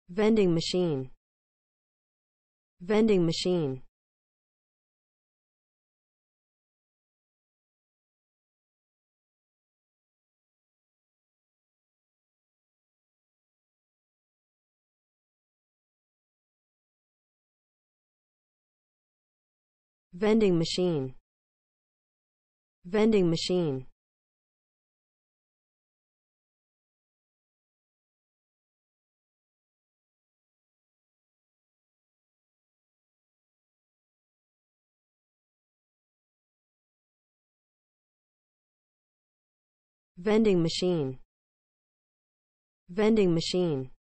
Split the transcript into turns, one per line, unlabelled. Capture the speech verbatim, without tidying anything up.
vending machine, vending machine, vending machine, vending machine, vending machine, vending machine.